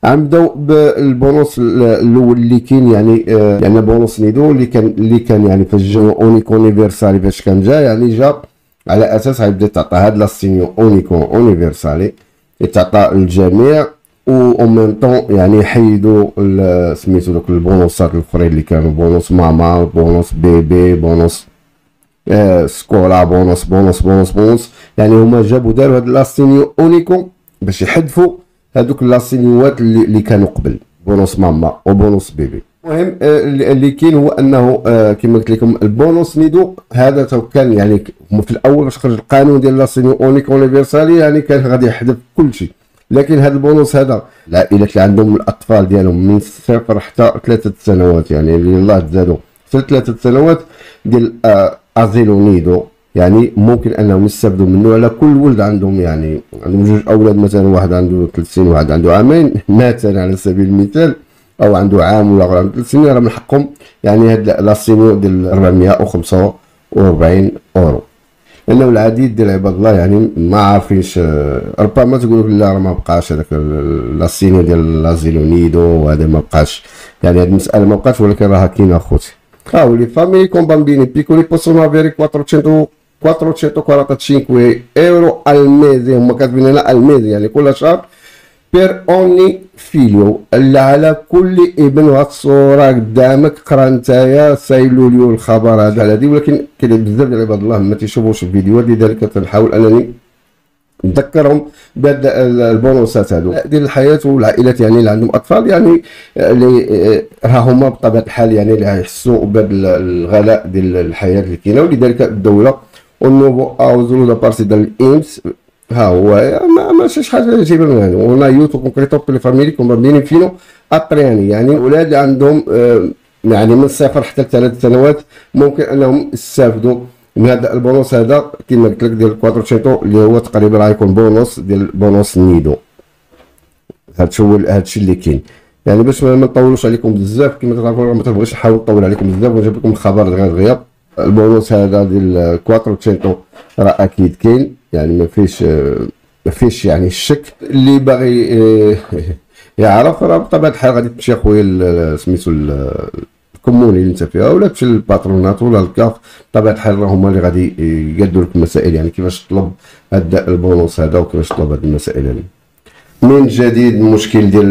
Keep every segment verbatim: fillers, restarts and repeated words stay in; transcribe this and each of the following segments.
غنبداو بالبونوس الاول اللي كاين، يعني آه يعني بونوس نيدو اللي كان اللي كان يعني فاش جا اونيك اونيفرسالي فاش كان جا، يعني جا على اساس غيبدا تعطى هاد لاستينيو اونيكو اونيفرسالي يتعطى للجميع، و اون ميم طون يعني يحيدوا سميتو دوك البونوسات الاخرين اللي كانوا بونوس ماما، بونوس بيبي، بونوس آه سكولا، بونوس بونوس بونوس بونوس. يعني هما جابوا داروا هاد لاستينيو اونيكو باش يحذفوا هادوك لاسينيوات اللي, اللي كانوا قبل بونوس ماما وبونوس بيبي. المهم آه اللي كاين هو انه آه كما قلت لكم البونوس نيدو هذا تو كان يعني في الاول باش خرج القانون ديال لاسينيو اونيك اونيفرسالي يعني كان غادي يحذف كل شيء، لكن هذا البونوس هذا العائلات اللي عندهم الاطفال ديالهم من صفر حتى ثلاثه سنوات، يعني اللي الله تزادوا حتى ثلاثه سنوات ديال آه ازيلو نيدو، يعني ممكن انهم يستافدوا منه على كل ولد عندهم، يعني عندهم جوج اولاد مثلا، واحد عنده ثلاث سنين وواحد عنده عامين مثلا على سبيل المثال، او عنده عام ولا عنده ثلاث سنين، راه من حقهم يعني هاد لاسينيو ديال أربعمائة وخمسة وأربعين اورو. لانه العديد ديال عباد الله يعني ما عارفينش، ربما تقول لك لا راه ما بقاش هذاك لاسينيو ديال لازيلو نيدو وهذا ما بقاش، يعني هاد المساله ما بقاش، ولكن راها كاينه اخوتي. Ah, le famiglie con bambini piccoli possono avere quattrocento quattrocentoquarantacinque euro al mese، هم كاتبين هنا al mese يعني كل شهر، per ogni figlio، اللي على كل ابن. وهاد الصورة قدامك، قرا نتايا سايلوا لي الخبر هذا على هادي، ولكن كاين بزاف ديال عباد الله ما تيشوفوش الفيديوهات، لذلك تنحاول انني نذكرهم بهاد البونوسات هادو ديال الحياه والعائلات، يعني اللي عندهم اطفال، يعني اللي راه هما بطبيعه الحال يعني اللي غيحسوا بهذا الغلاء ديال الحياه اللي كاينه، ولذلك الدوله والنوفو اوزولو دا بارتي ديال الانس ها هو ما ماشي شي حاجه عجيبه من هذا. ونا يوتو كونكريتو بلي فاميلي كون بامبيني فينو اترياني، يعني الاولاد اللي عندهم يعني من صفر حتى ثلاث سنوات ممكن انهم يستافدوا من هذا البونوس هذا كما قلت لك ديال كواتروشينتو، اللي هو تقريبا راه يكون بونوس ديال بونوس نيدو. هادشي هو هادشي اللي كاين، يعني باش ما نطولوش عليكم بزاف كما تعرفوا ما تبغيش نحاول نطول عليكم بزاف ونجيب لكم الخبر دغيا دغيا. البونوس هذا ديال كواتروشينتو راه اكيد كاين، يعني ما فيش ما فيش يعني الشك. اللي باغي يعرف راه بطبيعه الحال غادي تمشي اخويا سميتو الكوموني اللي انت فيها، ولا تمشي للباترونات ولا الكاف، بطبيعه الحال راه هما اللي غادي يقادوا لك المسائل، يعني كيفاش تطلب هذا البونوس هذا وكيفاش تطلب هذه المسائل هذه. من جديد المشكل ديال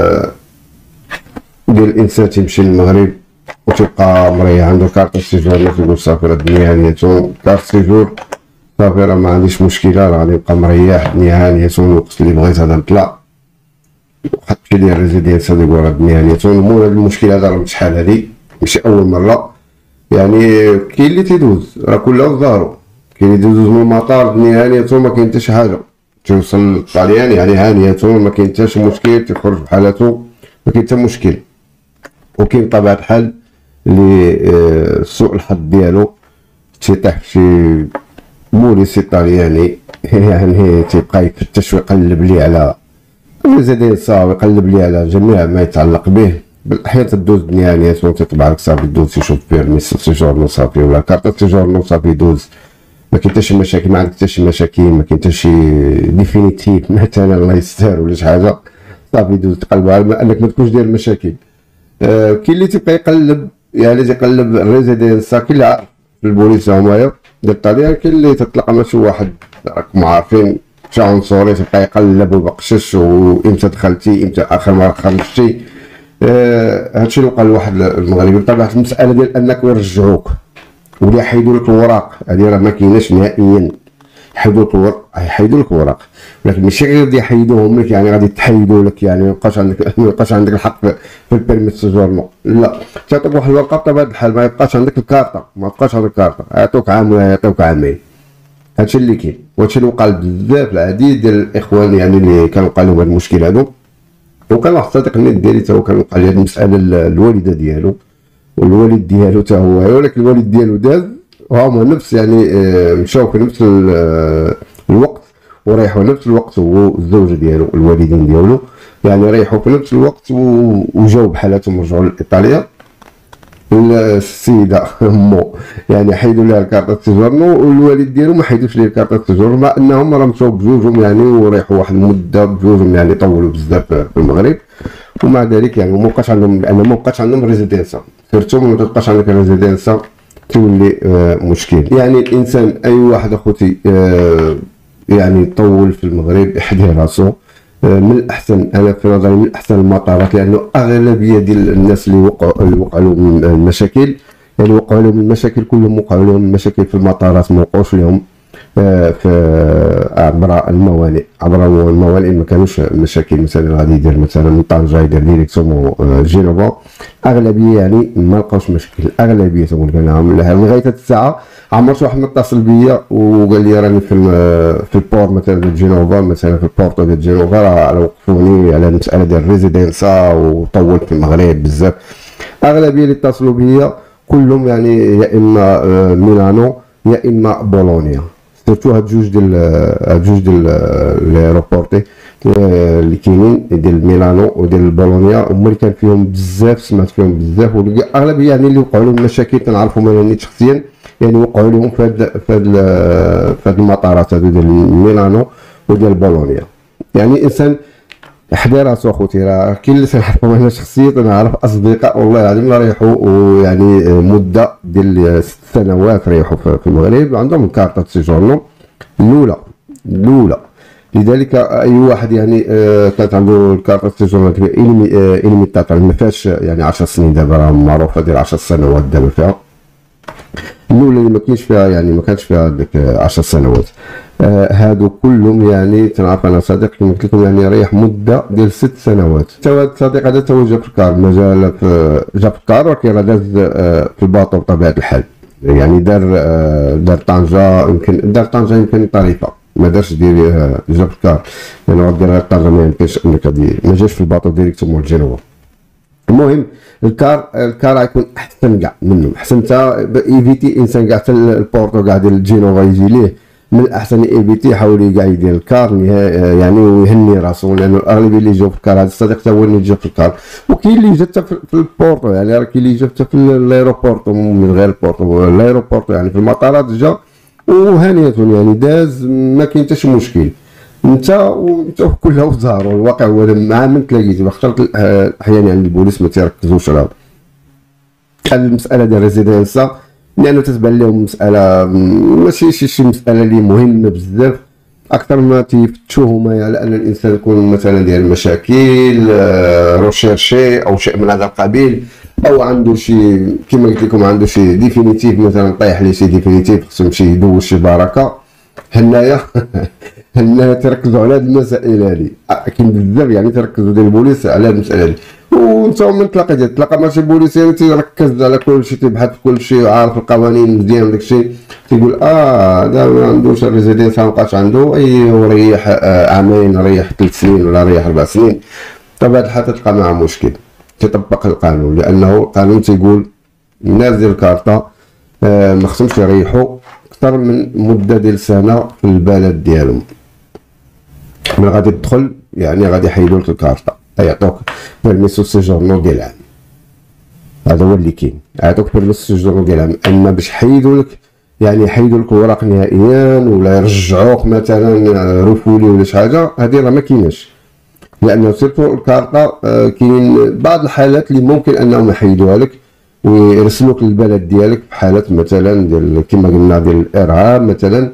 ديال الانسان تيمشي للمغرب وتبقى مريح عنده كارت السيجور، ما تقول صافي راه الدنيا هانيتو كارت السيجور صافي راه ما عنديش مشكله، راه غادي نبقى مريح الدنيا هانيتو، الوقت اللي بغيت هذا نطلع وحط في ديال الريزيدينس هذا يقول راه الدنيا هانيتو. المهم هذا المشكل هذا راه شحال هادي ماشي اول مره، يعني كاين اللي تيدوز راه كلها ظهروا، كاين اللي تيدوز من المطار الدنيا هانيتو ما كاين حتى شي حاجه، توصل للطاليان يعني هانيتو ما كاين حتى شي مشكل، تيخرج بحالاتو ما كاين حتى مشكل. وكاين بطبيعه الحال اللي سوء الحظ ديالو تيطيح في شي موليسي طالياني يعني تيبقى يفتش ويقلب ليه على ريزيدينسا ويقلب ليه على جميع ما يتعلق به. بالاحيان تدوز الدنيا يعني تيطبع لك صافي دوز تيشوف بيرمي سيجورنو صافي ولا كارت سيجورنو صافي دوز، ما كاين حتى شي مشاكل، ما عندك حتى شي مشاكل، ما كاين حتى شي ديفينيتيف مثلا الله يستر ولا شي حاجه صافي دوز تقلبوا على انك ما تكونش داير مشاكل. آه كاين اللي تيبقى يقلب يعني تيقلب الريزيدينسا، كاين اللي عارف في البوليس هما ديال الطاليان، كاين اللي تطلق مع شي واحد راكم عارفين شي عنصري تيبقى يقلب ويبقشش وامتى دخلتي امتى اخر مره خرجتي. آه هادشي اللي وقع لواحد المغربي بطبيعه المساله ديال انك يرجعوك ولا يحيدوا لك الوراق، هذه راه ما كايناش نهائيا، يحيدوا لك الوراق يحيدوا لك الوراق، ولكن ماشي غير يحيدوهم لك يعني غادي تحيدوا لك يعني ما يبقاش عندك ما يبقاش عندك الحق في البيرمي سيجورنو، لا تعطيك واحد الورقه بطبيعه الحال ما يبقاش عندك الكارطه، ما يبقاش عندك الكارطه، يعطوك عام ولا يعطيوك عامين. هادشي اللي كاين، وهادشي اللي وقع بزاف العديد ديال الاخوان يعني اللي كانوا وقع لهم هاد المشكل هادو. وكان واحد الصديق النت ديالي تا هو كان وقع ليه هاد المساله الوالده ديالو والوالد ديالو تا هو، ولكن الوالد ديالو داز وهما نفس يعني مشاو في نفس الوقت وريحوا نفس الوقت، هو الزوجه ديالو الوالدين ديالو يعني ريحوا في نفس الوقت وجاو بحالاتهم رجعوا لايطاليا. السيده امو يعني حيدوا لها الكارطه سيجورنو، والوالد ديالو ما حيدوش ليه الكارطه سيجورنو، مع انهم راه مشاو بجوجهم يعني وريحوا واحد المده بجوجهم يعني طولوا بزاف في المغرب، ومع ذلك يعني ما بقاش عندهم، لان ما بقاش عندهم ريزيدنسا، سيرتو ما تبقاش عندك ريزيدنسا تولي آه مشكل. يعني الانسان اي واحد اخوتي آه يعني طول في المغرب يحدي راسو. من الاحسن، انا في نظري من احسن المطارات، لانه اغلبيه ديال الناس اللي وقعوا اللي وقعوا لهم المشاكل، يعني وقعوا لهم المشاكل كلهم وقعوا لهم المشاكل في المطارات، ما وقعوش لهم في عبر الموانئ. عبر الموانئ ما كانوش مشاكل، مثلا غادي يدير مثلا من طنجه يدير ديريكتومون جينوفا، اغلبيه يعني ما لقاوش مشكل. الاغلبيه تقول لهم لغايه الساعه عمرت واحد متصل بيا وقال لي راني في في البور مثلا ديال جينوفا، مثلا في البورتو ديال جينوفا راه وقفوني على المساله ديال الريزيدنسا وطولت في المغرب بزاف. اغلبيه اللي اتصلوا بيا كلهم يعني يا اما ميلانو يا اما بولونيا، سيرتو هاد جوج ديال هاد جوج ديال لي روبورتي اللي كاينين ديال ميلانو وديال بولونيا، هما اللي كان فيهم بزاف، سمعت فيهم بزاف، والاغلبيه يعني اللي وقعوا لهم مشاكل كنعرفهم انا شخصيا، يعني وقعوا لهم في هاد في هاد في هاد المطارات هادو ديال ميلانو وديال بولونيا. يعني الانسان حدا راسو اخوتي، راه كاين اللي تنعرفهم انا شخصيا، تنعرف اصدقاء والله العظيم لا ريحوا ويعني مده ديال ست سنوات ريحوا في المغرب عندهم كارطه سيجورنو الاولى الاولى. لذلك اي واحد يعني كانت عنده الكارطه سيجورنو ايليميتاتور ما فيهاش يعني عشر سنين، دابا راه معروفه ديال عشر سنوات دابا فيها الاولى اللي ما كاينش فيها يعني ما كانش فيها ديك عشر سنوات. آه هادو كلهم يعني تنعرف انا صديق كما قلت لكم يعني ريح مده ديال ست سنوات. تا هذا الصديق هذا تو جا في الكار، ما جا في جا في الكار ولكن راه داز آه في الباطو بطبيعه الحال، يعني دار آه دار طنجه، يمكن دار طنجه يمكن طريفه، ما دارش دير آه جا في الكار، يعني غادي دير طنجه ما يمكنش انك غادي ما جاش في الباطو ديريكتومون لجينوفا. المهم الكار الكار غيكون احسن كاع منهم، احسن تا ايفيتي الانسان كاع حتى البورتو كاع ديال جينوفا يجي ليه، من الاحسن ايفيتي يحاول كاع يدير الكار يعني ويهني راسو، لانه الاغلبيه اللي جاو في الكار، هذا الصديق تا هو اللي جا في الكار، وكاين اللي جا حتى في البورتو، يعني راه كاين اللي جا حتى في الايروبورتو من غير البورتو، الايروبورتو يعني في المطارات جا وهانيه يعني داز ما كاين حتى شي مشكل. انت وانت كلها وزهر، والواقع هو مع من تلاقيتي اخترت احيانا يعني البوليس ما تيركزوش على المساله ديال الريزيدنسا، لانه تتبان لهم مساله ماشي شي شي مساله اللي مهمه بزاف، اكثر ما تيفتشوا هما على ان الانسان يكون مثلا ديال مشاكل روشيرشي او شيء من هذا القبيل، او عنده شي كما قلت لكم عنده شي ديفينيتيف مثلا طايح ليه شي ديفينيتيف خصو يمشي يدوز شي بركه. هنايا هنايا تركزوا على هذه المسائل هذه، كاين بزاف يعني تركزوا ديال البوليس على هذه المساله هذه، وانت من تلاقى تلاقى مع شي بوليسي تيركز على كل شيء، تبحث في كل شيء، عارف القوانين مزيان داك الشيء، تيقول اه هذا ما عندوش الريزيدنس ما بقاش عنده اي وريح آه عامين ريح ثلاث سنين ولا ريح اربع سنين، بطبيعه الحال تلقى معه مشكل. تطبق القانون، لانه القانون تيقول الناس ديال الكارطه آه ما خصهمش يريحوا اكثر من مده ديال سنه في البلد ديالهم. من غادي تدخل يعني غادي يحيدوا لك الكارطه، يعطوك بيرميسو سيجورنو ديال عام، هذا هو اللي كاين، يعطوك بيرميسو سيجورنو ديال عام. اما باش يحيدوا لك يعني يحيدوا لك الوراق نهائيا ولا يرجعوك مثلا رفولي ولا شي حاجه، هذه راه ما كايناش، لانه سيرتو الكارطه آه كاين بعض الحالات اللي ممكن انهم يحيدوها لك ويرسلوك للبلد ديالك، في حالات مثلا ديال كما قلنا ديال الارهاب مثلا،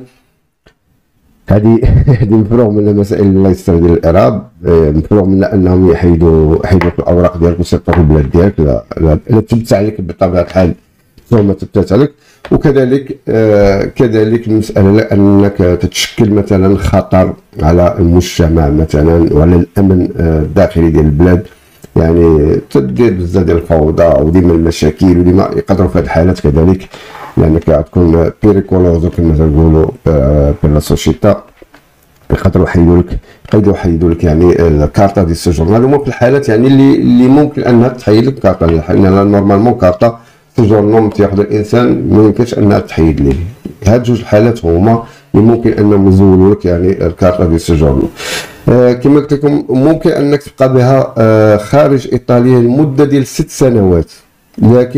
هذه هذه مفروغ من مسائل الله يستر ديال الارهاب، مفروغ من انهم يحيدوا يحيدوا الاوراق ديالك ويسيطروا في البلاد ديالك، لا لا, لا تثبت عليك بطبيعه الحال ثم تثبت عليك. وكذلك آه كذلك المساله انك تتشكل مثلا خطر على المجتمع مثلا وعلى الامن الداخلي ديال البلاد، يعني تدير بزاف ديال الفوضى وديما المشاكل، وديما يقدروا في هذه الحالات كذلك لانك غتكون بيريكولوزو كما تنقولوا بلا سوشيتا، يقدروا يحيدوا لك يقدروا يحيدوا لك يعني الكارطه ديال السجون. هذوما في الحالات يعني اللي اللي ممكن انها تحيد لك الكارطه، لان نورمالمون كارطه سجون تياخذ الانسان ما يمكنش انها تحيد ليه. هاد جوج الحالات هما اللي ممكن انهم يزولوا لك يعني الكارطه ديال السجون. آه كما قلت لكم ممكن انك تبقى بها آه خارج ايطاليا لمده ديال ست سنوات، لكن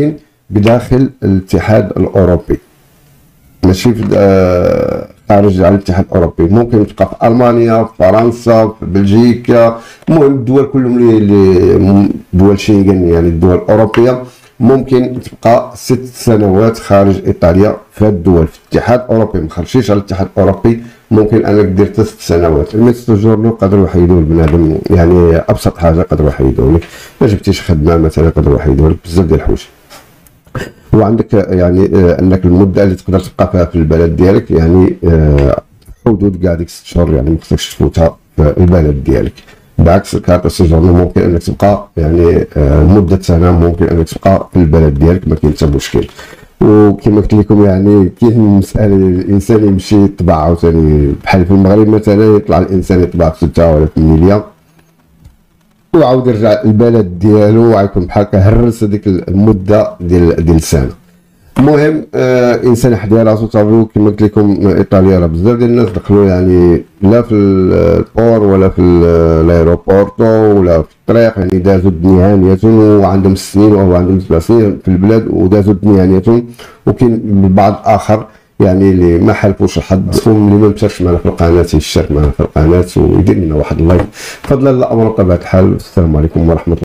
بداخل الاتحاد الاوروبي، ماشي في خارج على الاتحاد الاوروبي. ممكن تبقى في المانيا، في فرنسا، في بلجيكا، المهم الدول كلهم اللي دول شنغن يعني الدول الاوروبيه. ممكن تبقى ست سنوات خارج ايطاليا في هاد الدول في الاتحاد الاوروبي، ما خرجتيش على الاتحاد الاوروبي ممكن انك دير ست سنوات. الميتو جورنو قدروا يحيدوا البنادم، يعني ابسط حاجه قدروا يحيدوا لك، ما جبتيش خدمه مثلا قدروا يحيدوا لك بزاف ديال الحوايج. وعندك يعني انك المده اللي تقدر تبقى فيها في البلد ديالك يعني حدود كاع ديك ست شهور، يعني ما خصكش تفوتها في البلد ديالك. بعكس كارت السجون ممكن انك تبقى يعني مده سنه، ممكن انك تبقى في البلد ديالك ما كاين حتى مشكل. وكما قلت لكم يعني كاين مساله الانسان يمشي يطبع عاوتاني، بحال في المغرب مثلا يطلع الانسان يطبع في ستة ولا في ميليا وعاود يرجع البلد ديالو وغيكون بحال هرس هذيك المده ديال ديال السنه. المهم آه انسان حدا راسو صافي. كما قلت لكم ايطاليا راه بزاف ديال الناس دخلوا يعني لا في البور ولا في الايروبورتو ولا في الطريق، يعني دازوا الدنيا هانيتهم وعندهم سنين او عندهم سبع سنين في البلاد ودازوا الدنيا هانيتتهم. وكاين البعض اخر يعني اللي ما حالفوش الحظ اللي ما مشاش معنا في القناه يشترك معنا في القناه ويدير لنا واحد اللايك فضلا لا امر بطبيعه الحال. السلام عليكم ورحمه الله.